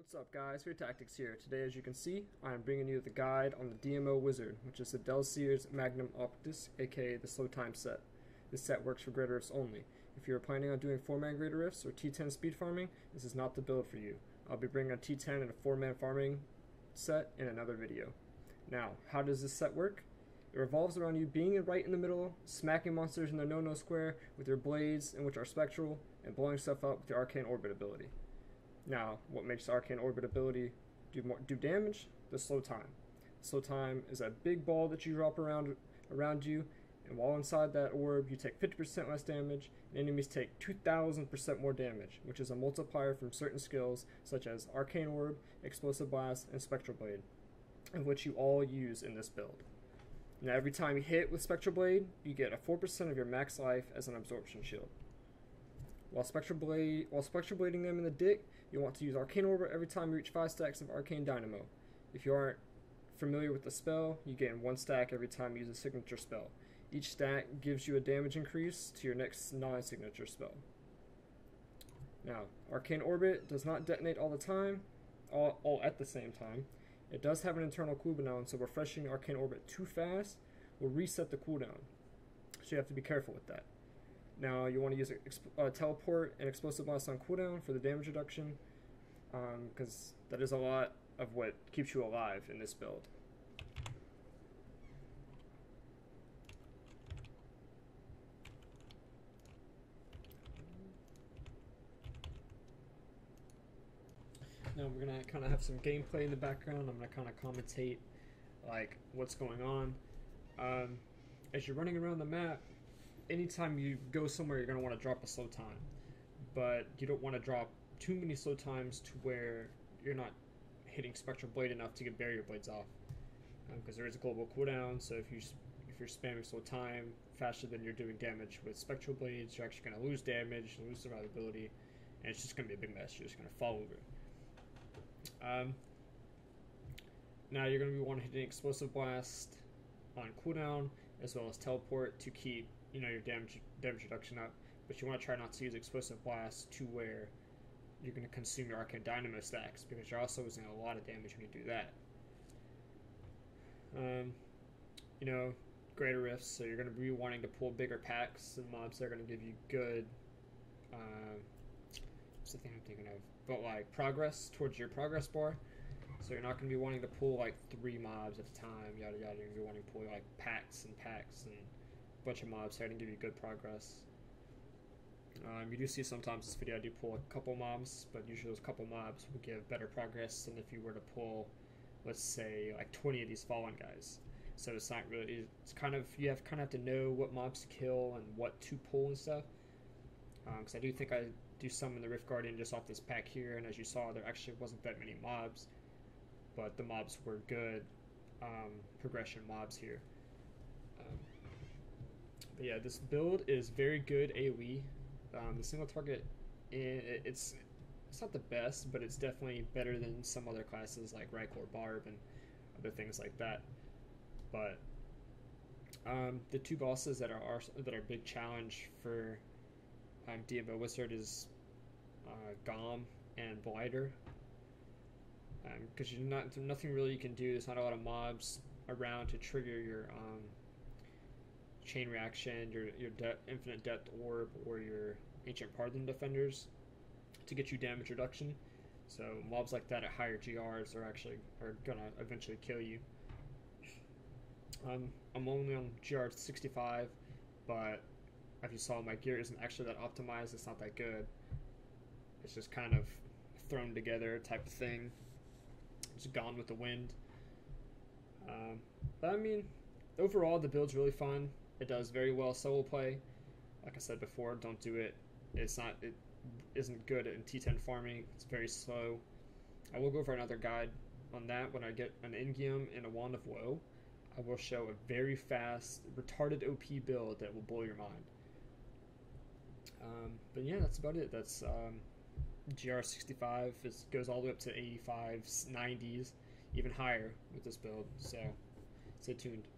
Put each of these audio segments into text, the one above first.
What's up guys, Fear Tactics here. Today as you can see, I am bringing you the guide on the DMO Wizard, which is the Deleseres Magnum Opus, aka the Slow Time set. This set works for greater rifts only. If you are planning on doing 4-man greater rifts or T10 speed farming, this is not the build for you. I'll be bringing a T10 and a 4-man farming set in another video. Now, how does this set work? It revolves around you being right in the middle, smacking monsters in their no-no square with your blades, in which are spectral, and blowing stuff up with your arcane orbit ability. Now, what makes the arcane orbit ability do damage? The slow time. Slow time is a big ball that you drop around you, and while inside that orb, you take 50% less damage, and enemies take 2,000% more damage, which is a multiplier from certain skills such as Arcane Orb, Explosive Blast, and Spectral Blade, of which you all use in this build. Now, every time you hit with Spectral Blade, you get a 4% of your max life as an absorption shield. While spectral blading them in the dick, you want to use Arcane Orbit every time you reach 5 stacks of Arcane Dynamo. If you aren't familiar with the spell, you gain 1 stack every time you use a signature spell. Each stack gives you a damage increase to your next non-signature spell. Now, Arcane Orbit does not detonate all the time, all at the same time. It does have an internal cooldown, so refreshing Arcane Orbit too fast will reset the cooldown. So you have to be careful with that. Now you want to use a teleport and explosive blast on cooldown for the damage reduction, because that is a lot of what keeps you alive in this build. Now we're gonna kind of have some gameplay in the background. I'm gonna kind of commentate like what's going on as you're running around the map. Anytime you go somewhere, you're going to want to drop a slow time, but you don't want to drop too many slow times to where you're not hitting Spectral Blade enough to get barrier blades off, because there is a global cooldown. So if you're spamming slow time faster than you're doing damage with Spectral Blades, you're actually going to lose damage, lose survivability, and it's just going to be a big mess. You're just going to fall over. Now you're going to be wanting to hit an Explosive Blast on cooldown as well as teleport to keep your damage reduction up, but you want to try not to use Explosive Blast to where you're going to consume your Arcane Dynamo stacks, because you're also losing a lot of damage when you do that. Greater rifts, so you're going to be wanting to pull bigger packs and mobs that are going to give you good what's the thing I'm thinking of, but like progress towards your progress bar. So you're not going to be wanting to pull like 3 mobs at a time, yada yada. You're going to be wanting to pull like packs and bunch of mobs here to give you good progress. You do see sometimes this video I do pull a couple mobs, but usually those couple mobs will give better progress than if you were to pull, let's say, like 20 of these fallen guys. So it's not really, it's kind of, you kind of have to know what mobs to kill and what to pull and stuff. Because I do think I do some in the Rift Guardian just off this pack here, and as you saw, there actually wasn't that many mobs, but the mobs were good progression mobs here. But yeah, this build is very good AoE. The single target, it's not the best, but it's definitely better than some other classes like Rycor Barb and other things like that. But the 2 bosses that are a big challenge for DMO Wizard is Gom and Blighter, because nothing really you can do. There's not a lot of mobs around to trigger your chain reaction, your infinite depth orb, or your ancient pardon defenders to get you damage reduction. So mobs like that at higher GRs are gonna eventually kill you. I'm only on GR 65, but as you saw, my gear isn't actually that optimized. It's not that good. It's just kind of thrown together type of thing. It's gone with the wind. But I mean, overall the build's really fun. It does very well solo play. Like I said before, don't do it. It isn't good in T10 farming. It's very slow. I will go for another guide on that when I get an Ingium and a Wand of Woe. I will show a very fast, retarded OP build that will blow your mind. But yeah, that's about it. That's GR 65. It goes all the way up to 85s, 90s, even higher with this build. So stay tuned.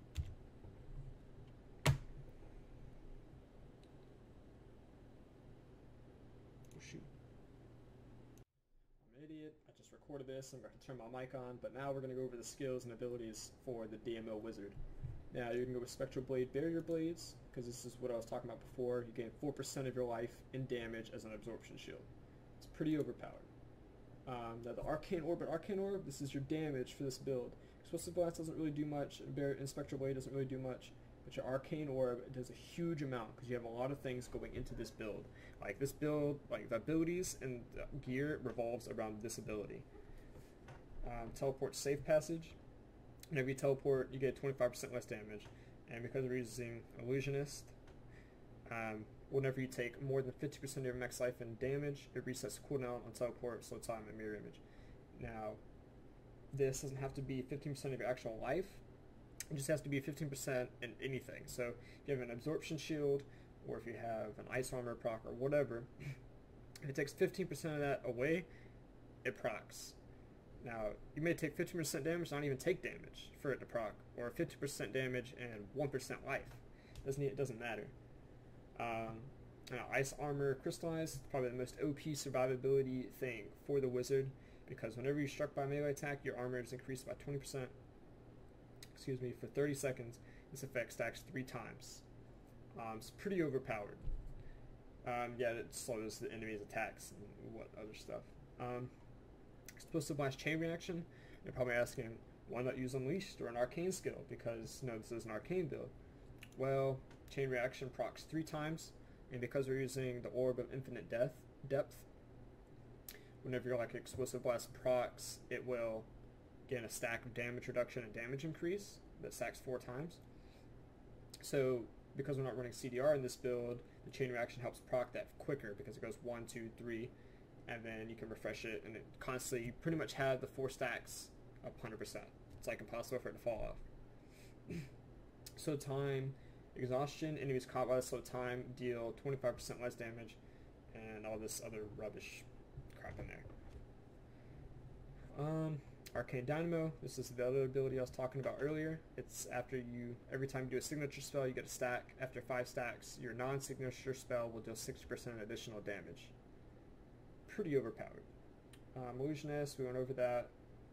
Oh shoot. I'm an idiot. I just recorded this. I'm going to turn my mic on, but now we're going to go over the skills and abilities for the DMO wizard. Now you can go with Spectral Blade Barrier Blades, because this is what I was talking about before. You gain 4% of your life in damage as an absorption shield. It's pretty overpowered. Now the Arcane Orb, this is your damage for this build. Explosive Blast doesn't really do much, and Spectral Blade doesn't really do much, but your Arcane Orb does a huge amount because you have a lot of things going into this build. Like this build, like the abilities and the gear revolves around this ability. Teleport Safe Passage. Whenever you teleport, you get 25% less damage, and because we're using Illusionist, whenever you take more than 50% of your max life in damage, it resets cooldown on teleport, slow time, and mirror image. Now, this doesn't have to be 15% of your actual life. It just has to be 15% in anything. So if you have an absorption shield, or if you have an ice armor proc, or whatever, if it takes 15% of that away, it procs. Now, you may take 15% damage, not even take damage for it to proc, or 50% damage and 1% life. It doesn't matter. Now, Ice Armor Crystallized is probably the most OP survivability thing for the wizard, because whenever you're struck by a melee attack, your armor is increased by 20%, for 30 seconds. This effect stacks 3 times. It's pretty overpowered. Yeah, it slows the enemy's attacks and what other stuff. Explosive Blast Chain Reaction. You're probably asking, why not use Unleashed or an Arcane skill? Because, this is an Arcane build. Well, Chain Reaction procs 3 times, and because we're using the Orb of Infinite Depth, whenever you're like Explosive Blast procs, it will gain a stack of damage reduction and damage increase that stacks 4 times. So, because we're not running CDR in this build, the Chain Reaction helps proc that quicker because it goes 1, 2, 3, and then you can refresh it, and it constantly, you pretty much have the 4 stacks up 100%. It's like impossible for it to fall off. So time, Exhaustion, enemies caught by the slow time deal 25% less damage, and all this other rubbish crap in there. Arcane Dynamo, this is the other ability I was talking about earlier. It's every time you do a signature spell, you get a stack. After 5 stacks, your non-signature spell will deal 60% additional damage. Pretty overpowered. Illusionist, we went over that.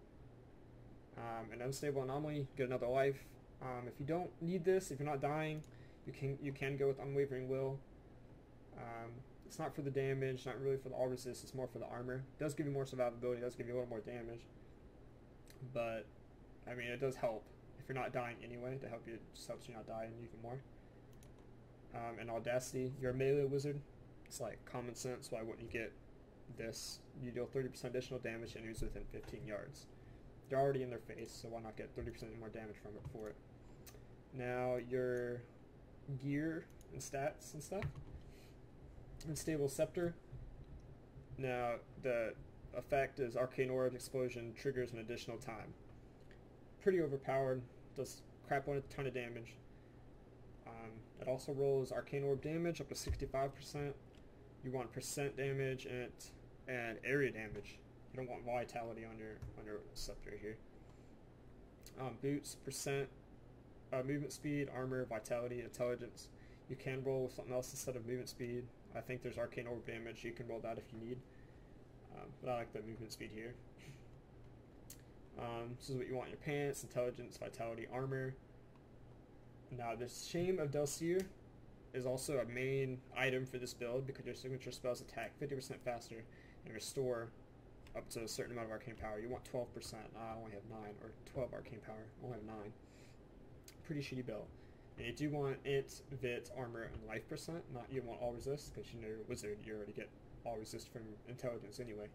An Unstable Anomaly, get another life. If you don't need this, if you're not dying, you can go with Unwavering Will. It's not for the damage, not really for the all resist, it's more for the armor. It does give you more survivability, it does give you a little more damage. But, it does help. If you're not dying anyway, to help you, it just helps you not die even more. And Audacity, you're a melee wizard. It's like common sense, why wouldn't you get this? You deal 30% additional damage to enemies within 15 yards. They're already in their face, so why not get 30% more damage from it for it? Now, your gear and stats and stuff. Unstable Scepter. Now, the effect is Arcane Orb Explosion triggers an additional time. Pretty overpowered, does crap on a ton of damage. It also rolls Arcane Orb damage up to 65%. You want percent damage and area damage. You don't want vitality on your scepter here. Boots, percent, movement speed, armor, vitality, intelligence. You can roll with something else instead of movement speed. I think there's Arcane Orb damage. You can roll that if you need. But I like the movement speed here. This is what you want in your pants: intelligence, vitality, armor. Now, the Shame of Deleseres is also a main item for this build because your signature spells attack 50% faster and restore up to a certain amount of arcane power. You want 12%. I only have 9, or 12 arcane power. I only have 9. Pretty shitty build. And you do want int, vit, armor, and life percent. You want all resist because you're a wizard. You already get all resist from intelligence anyway.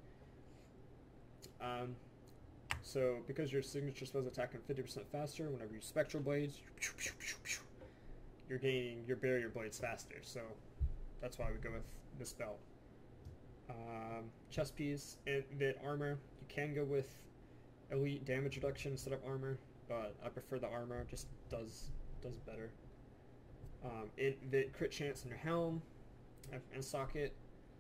So because your signature spells attack 50% faster, whenever you Spectral Blades, you're gaining your barrier blades faster. So that's why we go with this belt. Chest piece, int armor. You can go with elite damage reduction instead of armor, but I prefer the armor. Just does better. Int vit crit chance in your helm and socket.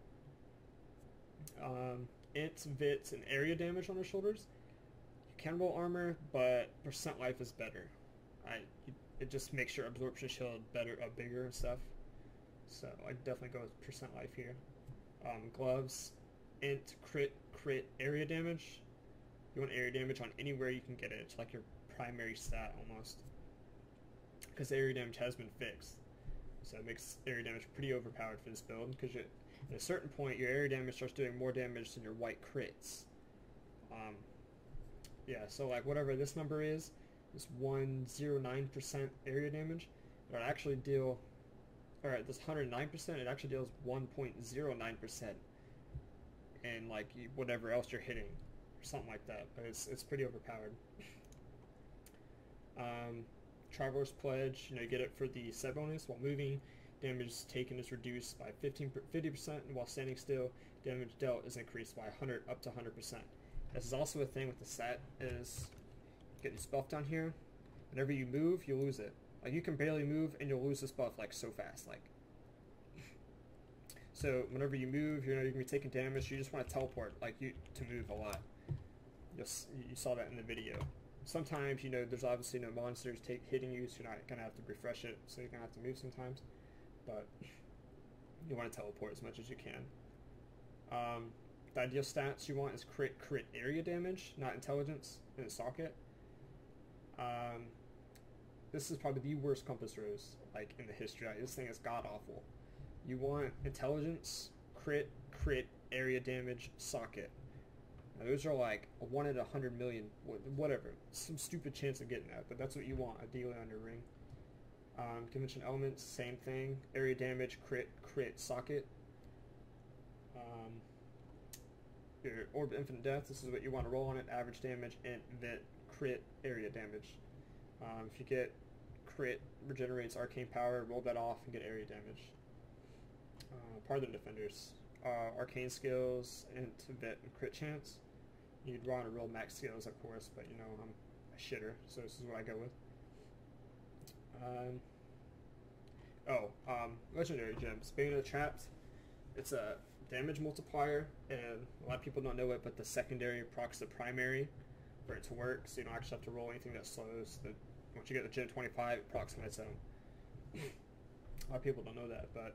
Int vit and area damage on your shoulders. You can roll armor, but percent life is better. It just makes your absorption shield bigger and stuff. So I definitely go with percent life here. Gloves, int crit area damage. You want area damage on anywhere you can get it. It's like your primary stat almost, because area damage has been fixed, so it makes area damage pretty overpowered for this build, because at a certain point your area damage starts doing more damage than your white crits. Yeah, so like whatever this number is 109% area damage. It would actually deal, or this 109%, it actually deals 1.09% and like whatever else you're hitting, or something like that. But it's pretty overpowered. Traveler's Pledge, you get it for the set bonus. While moving, damage taken is reduced by 50%, and while standing still, damage dealt is increased by 100 up to 100%. This is also a thing with the set, is get this buff down here. Whenever you move, you lose it. Like, you can barely move and you'll lose this buff like so fast. Like, so whenever you move, you're gonna be taking damage. You just want to teleport, like, to move a lot. You saw that in the video. Sometimes, there's obviously no monsters hitting you, so you're not gonna have to refresh it, so you're gonna have to move sometimes. But you want to teleport as much as you can. The ideal stats you want is crit area damage, not intelligence, in a socket. This is probably the worst compass rose like in the history. This thing is god awful. You want intelligence, crit area damage, socket. Now those are like a 1 in 100 million, whatever, some stupid chance of getting that, but that's what you want ideally on your ring. Dimension elements, same thing. Area damage, crit socket. Your Orb Infinite Death, this is what you want to roll on it. Average damage, and crit area damage. If you get crit, regenerates arcane power, roll that off and get area damage. Parthon Defenders, arcane skills, and vet and crit chance. You'd want to roll max skills, of course, but I'm a shitter, so this is what I go with. Legendary gems. Bane of the Trapped. It's a damage multiplier, and a lot of people don't know it, but the secondary procs the primary for it to work, so you don't actually have to roll anything that slows. Once you get the gem 25, it procs on its own. A lot of people don't know that, but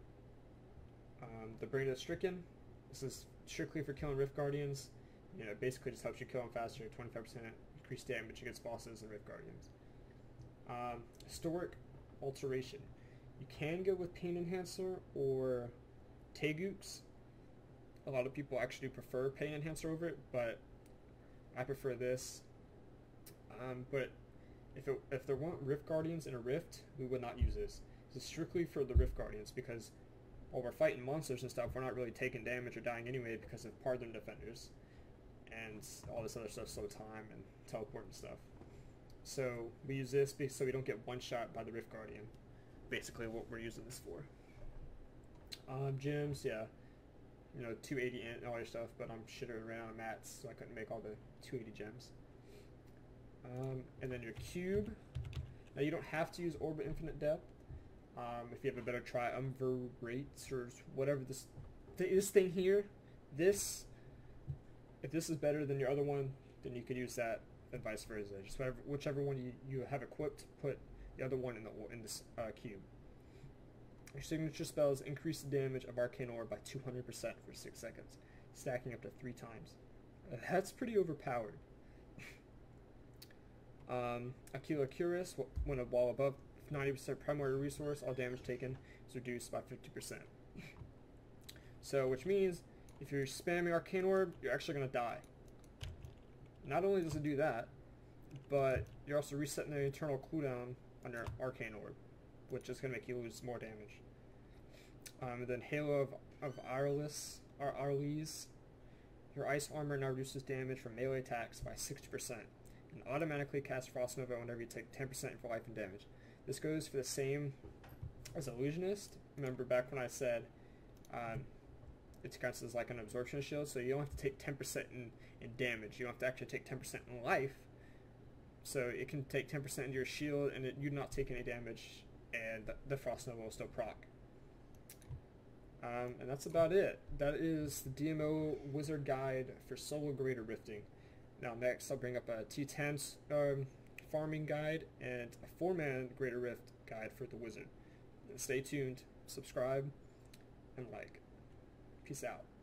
the Brain of the Stricken. This is strictly for killing Rift Guardians. It basically just helps you kill them faster. 25% increased damage against bosses and Rift Guardians. Historic Alteration. You can go with Pain Enhancer or Tegooks. A lot of people actually prefer Pain Enhancer over it, but I prefer this. But if there weren't Rift Guardians in a Rift, we would not use this. This is strictly for the Rift Guardians, because while we're fighting monsters and stuff, we're not really taking damage or dying anyway because of Parthon Defenders and all this other stuff, slow time and teleport and stuff. So we use this so we don't get one shot by the Rift Guardian. Basically what we're using this for. Gems, yeah. 280 and all your stuff, but I'm shitting around on mats, so I couldn't make all the 280 gems. And then your cube. Now you don't have to use Orb of Infinite Depth. If you have a better triumvirate or whatever this thing here, if this is better than your other one, then you could use that, and vice versa. Just whichever one you have equipped, put the other one in this cube. Your signature spells increase the damage of Arcane Orb by 200% for 6 seconds, stacking up to 3 times. That's pretty overpowered. Aquila Cuirass, when a wall above 90% primary resource, all damage taken is reduced by 50%. So, which means if you're spamming Arcane Orb, you're actually going to die. Not only does it do that, but you're also resetting the internal cooldown on your Arcane Orb, which is going to make you lose more damage. And then Halo of Arlis, your ice armor now reduces damage from melee attacks by 60%, and automatically casts Frost Nova whenever you take 10% for life and damage. This goes for the same as Illusionist. Remember back when I said it counts as like an absorption shield, so you don't have to take 10% in damage. You don't have to actually take 10% in life. So it can take 10% into your shield, and you not take any damage, and the Frost Nova will still proc. And that's about it. That is the DMO Wizard Guide for Solo Greater Rifting. Now next I'll bring up a T10 farming guide and a 4-man Greater Rift guide for the Wizard. Stay tuned, subscribe, and like. Peace out.